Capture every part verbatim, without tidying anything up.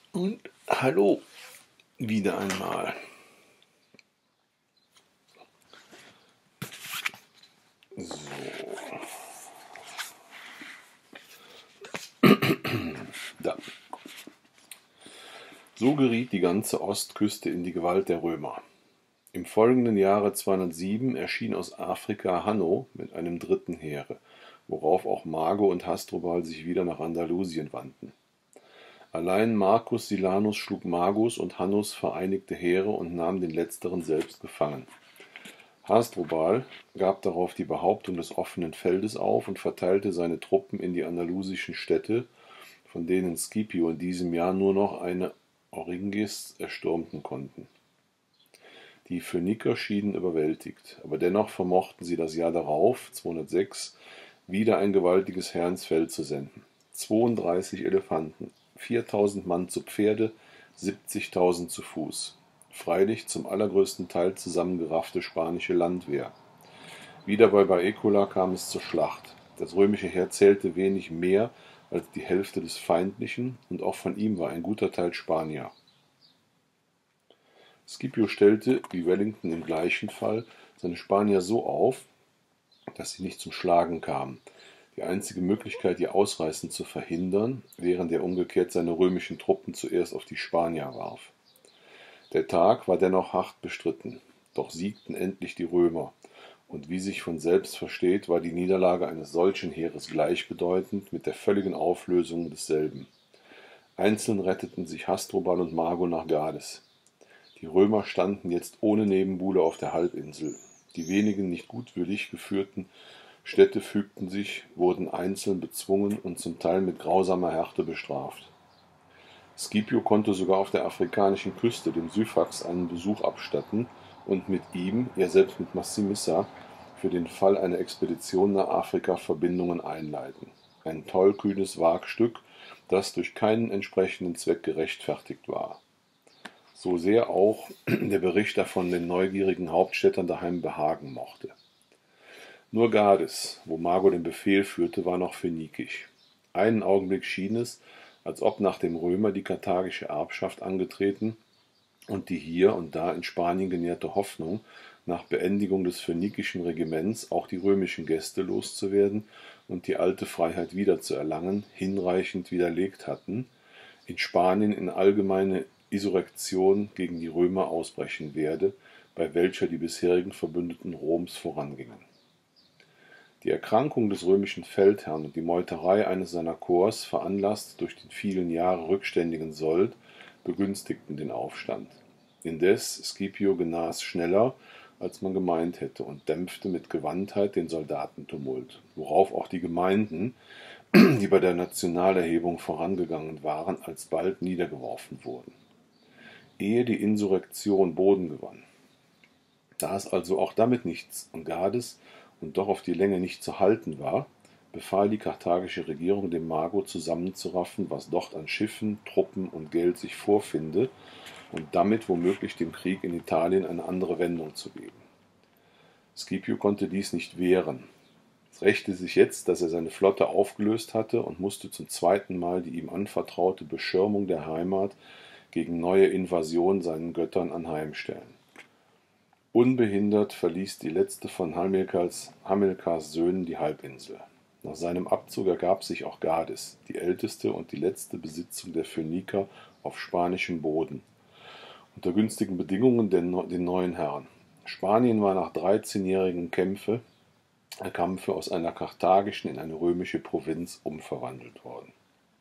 Und hallo wieder einmal. So. Da. So geriet die ganze Ostküste in die Gewalt der Römer. Im folgenden Jahre zweihundertsieben erschien aus Afrika Hanno mit einem dritten Heere, worauf auch Mago und Hasdrubal sich wieder nach Andalusien wandten. Allein Marcus Silanus schlug Magos und Hannos vereinigte Heere und nahm den letzteren selbst gefangen. Hasdrubal gab darauf die Behauptung des offenen Feldes auf und verteilte seine Truppen in die andalusischen Städte, von denen Scipio in diesem Jahr nur noch eine Oringis erstürmen konnten. Die Phöniker schienen überwältigt, aber dennoch vermochten sie das Jahr darauf, zweihundertsechs, wieder ein gewaltiges Heer ins Feld zu senden. zweiunddreißig Elefanten, viertausend Mann zu Pferde, siebzigtausend zu Fuß. Freilich zum allergrößten Teil zusammengeraffte spanische Landwehr. Wieder bei Baecula kam es zur Schlacht. Das römische Heer zählte wenig mehr als die Hälfte des feindlichen, und auch von ihm war ein guter Teil Spanier. Scipio stellte, wie Wellington im gleichen Fall, seine Spanier so auf, dass sie nicht zum Schlagen kamen. Die einzige Möglichkeit, ihr Ausreißen zu verhindern, während er umgekehrt seine römischen Truppen zuerst auf die Spanier warf. Der Tag war dennoch hart bestritten, doch siegten endlich die Römer, und wie sich von selbst versteht, war die Niederlage eines solchen Heeres gleichbedeutend mit der völligen Auflösung desselben. Einzeln retteten sich Hasdrubal und Mago nach Gades. Die Römer standen jetzt ohne Nebenbuhler auf der Halbinsel. Die wenigen nicht gutwillig geführten Städte fügten sich, wurden einzeln bezwungen und zum Teil mit grausamer Härte bestraft. Scipio konnte sogar auf der afrikanischen Küste dem Syphax einen Besuch abstatten und mit ihm, ja selbst mit Massinissa, für den Fall einer Expedition nach Afrika Verbindungen einleiten. Ein tollkühnes Wagstück, das durch keinen entsprechenden Zweck gerechtfertigt war. So sehr auch der Bericht davon den neugierigen Hauptstädtern daheim behagen mochte. Nur Gades, wo Mago den Befehl führte, war noch phönikisch. Einen Augenblick schien es, als ob nach dem Römer die karthagische Erbschaft angetreten und die hier und da in Spanien genährte Hoffnung, nach Beendigung des phönikischen Regiments auch die römischen Gäste loszuwerden und die alte Freiheit wiederzuerlangen, hinreichend widerlegt hatten, in Spanien in allgemeine Insurrektion gegen die Römer ausbrechen werde, bei welcher die bisherigen Verbündeten Roms vorangingen. Die Erkrankung des römischen Feldherrn und die Meuterei eines seiner Korps, veranlasst durch den vielen Jahre rückständigen Sold, begünstigten den Aufstand. Indes Scipio genas schneller, als man gemeint hätte, und dämpfte mit Gewandtheit den Soldatentumult, worauf auch die Gemeinden, die bei der Nationalerhebung vorangegangen waren, alsbald niedergeworfen wurden, ehe die Insurrektion Boden gewann. Da es also auch damit nichts an Gades und doch auf die Länge nicht zu halten war, befahl die karthagische Regierung dem Mago zusammenzuraffen, was dort an Schiffen, Truppen und Geld sich vorfinde, und damit womöglich dem Krieg in Italien eine andere Wendung zu geben. Scipio konnte dies nicht wehren. Es rächte sich jetzt, dass er seine Flotte aufgelöst hatte und musste zum zweiten Mal die ihm anvertraute Beschirmung der Heimat gegen neue Invasion seinen Göttern anheimstellen. Unbehindert verließ die letzte von Hamilkars, Hamilkars Söhnen die Halbinsel. Nach seinem Abzug ergab sich auch Gades, die älteste und die letzte Besitzung der Phöniker auf spanischem Boden, unter günstigen Bedingungen den, den neuen Herren. Spanien war nach dreizehnjährigen Kämpfe, äh, Kampfe aus einer karthagischen in eine römische Provinz umverwandelt worden.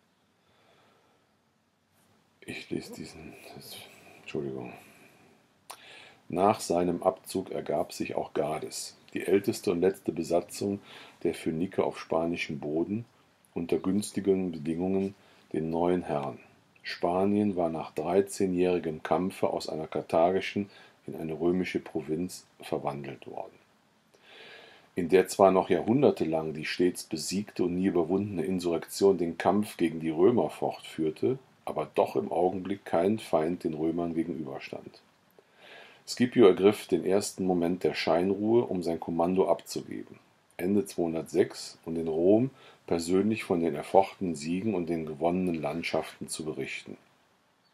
Ich lese diesen, das, Entschuldigung. Nach seinem Abzug ergab sich auch Gades, die älteste und letzte Besatzung der Phöniker auf spanischem Boden, unter günstigen Bedingungen den neuen Herren. Spanien war nach dreizehnjährigem Kampfe aus einer karthagischen in eine römische Provinz verwandelt worden. In der zwar noch jahrhundertelang die stets besiegte und nie überwundene Insurrektion den Kampf gegen die Römer fortführte, aber doch im Augenblick kein Feind den Römern gegenüberstand. Scipio ergriff den ersten Moment der Scheinruhe, um sein Kommando abzugeben. Ende zweihundertsechs und in Rom persönlich von den erfochtenen Siegen und den gewonnenen Landschaften zu berichten.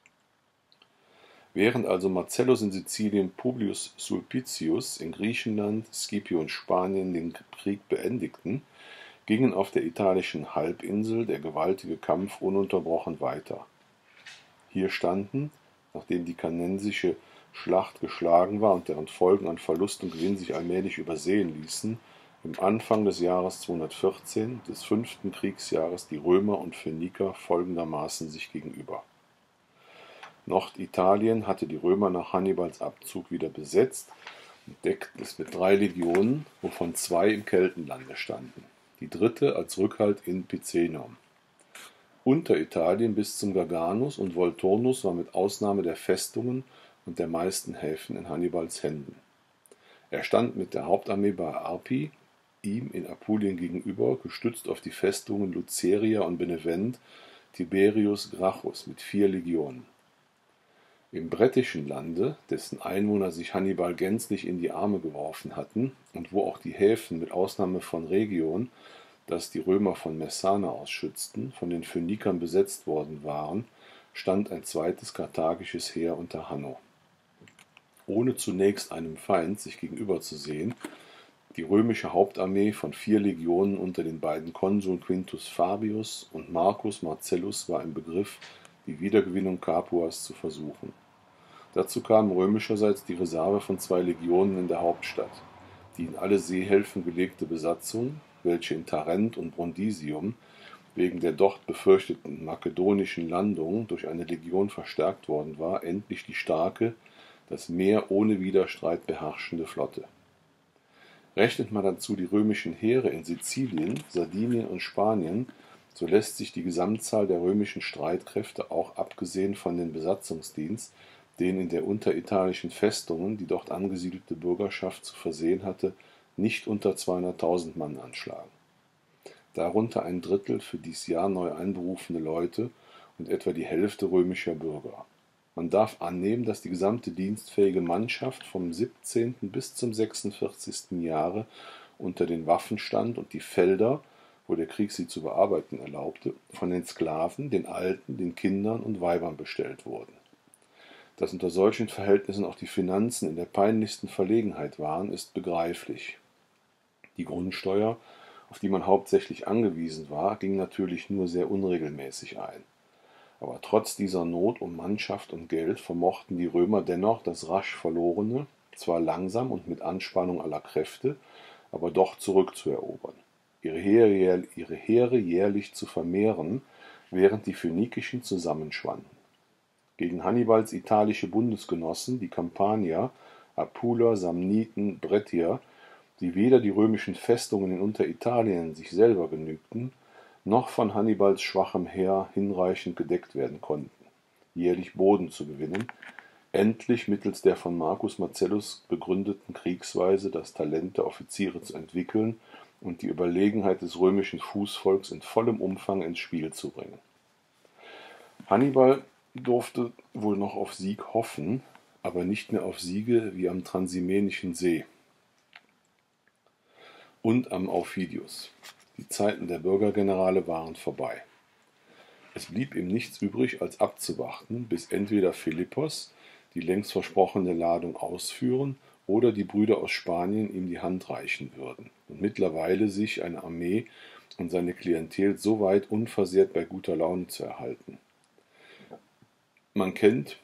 Während also Marcellus in Sizilien, Publius Sulpicius in Griechenland, Scipio in Spanien den Krieg beendigten, gingen auf der italischen Halbinsel der gewaltige Kampf ununterbrochen weiter. Hier standen, nachdem die cannensische Schlacht geschlagen war und deren Folgen an Verlust und Gewinn sich allmählich übersehen ließen, im Anfang des Jahres zweihundertvierzehn, des fünften Kriegsjahres, die Römer und Phöniker folgendermaßen sich gegenüber. Norditalien hatte die Römer nach Hannibals Abzug wieder besetzt und deckte es mit drei Legionen, wovon zwei im Keltenlande standen, die dritte als Rückhalt in Picenum. Unteritalien bis zum Garganus und Volturnus war mit Ausnahme der Festungen und der meisten Häfen in Hannibals Händen. Er stand mit der Hauptarmee bei Arpi, ihm in Apulien gegenüber, gestützt auf die Festungen Luceria und Benevent, Tiberius Gracchus mit vier Legionen. Im brettischen Lande, dessen Einwohner sich Hannibal gänzlich in die Arme geworfen hatten und wo auch die Häfen mit Ausnahme von Rhegion, das die Römer von Messana aus schützten, von den Phönikern besetzt worden waren, stand ein zweites karthagisches Heer unter Hanno. Ohne zunächst einem Feind sich gegenüberzusehen, die römische Hauptarmee von vier Legionen unter den beiden Konsuln Quintus Fabius und Marcus Marcellus war im Begriff, die Wiedergewinnung Capuas zu versuchen. Dazu kam römischerseits die Reserve von zwei Legionen in der Hauptstadt, die in alle Seehäfen gelegte Besatzung, welche in Tarent und Brundisium wegen der dort befürchteten makedonischen Landung durch eine Legion verstärkt worden war, endlich die starke, das Meer ohne Widerstreit beherrschende Flotte. Rechnet man dazu die römischen Heere in Sizilien, Sardinien und Spanien, so lässt sich die Gesamtzahl der römischen Streitkräfte auch abgesehen von den Besatzungsdienst, den in der unteritalischen Festungen die dort angesiedelte Bürgerschaft zu versehen hatte, nicht unter zweihunderttausend Mann anschlagen. Darunter ein Drittel für dies Jahr neu einberufene Leute und etwa die Hälfte römischer Bürger. Man darf annehmen, dass die gesamte dienstfähige Mannschaft vom siebzehnten bis zum sechsundvierzigsten Jahre unter den Waffen stand und die Felder, wo der Krieg sie zu bearbeiten erlaubte, von den Sklaven, den Alten, den Kindern und Weibern bestellt wurden. Dass unter solchen Verhältnissen auch die Finanzen in der peinlichsten Verlegenheit waren, ist begreiflich. Die Grundsteuer, auf die man hauptsächlich angewiesen war, ging natürlich nur sehr unregelmäßig ein. Aber trotz dieser Not um Mannschaft und Geld vermochten die Römer dennoch das rasch Verlorene, zwar langsam und mit Anspannung aller Kräfte, aber doch zurückzuerobern, ihre Heere, ihre Heere jährlich zu vermehren, während die Phönikischen zusammenschwanden. Gegen Hannibals italische Bundesgenossen, die Kampanier, Apuler, Samniten, Brettier, die weder die römischen Festungen in Unteritalien sich selber genügten, noch von Hannibals schwachem Heer hinreichend gedeckt werden konnten, jährlich Boden zu gewinnen, endlich mittels der von Marcus Marcellus begründeten Kriegsweise das Talent der Offiziere zu entwickeln und die Überlegenheit des römischen Fußvolks in vollem Umfang ins Spiel zu bringen. Hannibal durfte wohl noch auf Sieg hoffen, aber nicht mehr auf Siege wie am Transimenischen See und am Aufidius. Die Zeiten der Bürgergenerale waren vorbei. Es blieb ihm nichts übrig, als abzuwarten, bis entweder Philippos die längst versprochene Ladung ausführen oder die Brüder aus Spanien ihm die Hand reichen würden und mittlerweile sich eine Armee und seine Klientel so weit unversehrt bei guter Laune zu erhalten. Man kennt,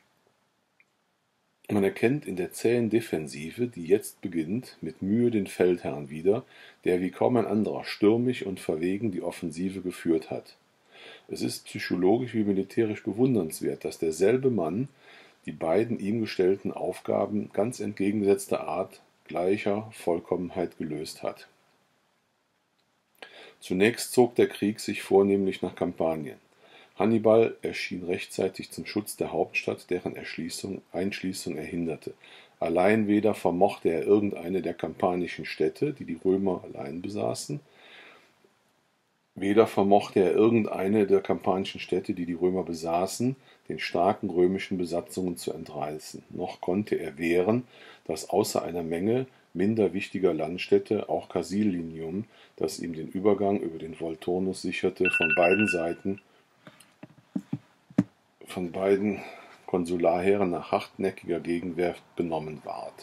man erkennt in der zähen Defensive, die jetzt beginnt, mit Mühe den Feldherrn wieder, der wie kaum ein anderer stürmisch und verwegen die Offensive geführt hat. Es ist psychologisch wie militärisch bewundernswert, dass derselbe Mann die beiden ihm gestellten Aufgaben ganz entgegengesetzter Art gleicher Vollkommenheit gelöst hat. Zunächst zog der Krieg sich vornehmlich nach Kampanien. Hannibal erschien rechtzeitig zum Schutz der Hauptstadt, deren Erschließung, Einschließung er hinderte. Allein weder vermochte er irgendeine der kampanischen Städte, die die Römer allein besaßen, weder vermochte er irgendeine der kampanischen Städte, die die Römer besaßen, den starken römischen Besatzungen zu entreißen, noch konnte er wehren, dass außer einer Menge minder wichtiger Landstädte auch Casilinium, das ihm den Übergang über den Volturnus sicherte, von beiden Seiten von beiden Konsularheeren nach hartnäckiger Gegenwehr benommen ward.